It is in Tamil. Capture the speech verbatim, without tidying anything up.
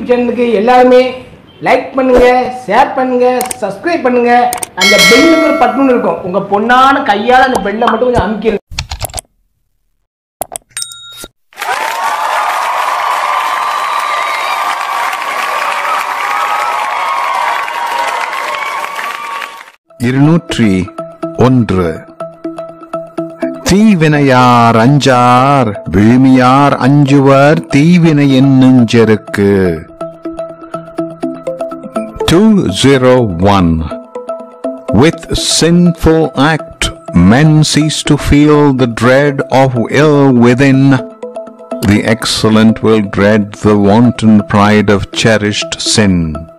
யூடியூப் சேனலுக்கு எல்லாருமே லைக் பண்ணுங்க, ஷேர் பண்ணுங்க, சப்ஸ்கிரைப் பண்ணுங்க. அந்த பெல்லுக்கு ஒரு பட்டன் இருக்கும், உங்க பொண்ணான கையால அந்த பெல்லை மட்டும் கொஞ்சம் அமுக்கிடுங்க. இருநூற்றி ஒன்று. தீவினையார் அஞ்சார் விழுமியார் அஞ்சுவர் தீவினை என்னும் செருக்கு. two oh one. With sinful act men cease to feel the dread of ill within. The excellent will dread the wanton pride of cherished sin.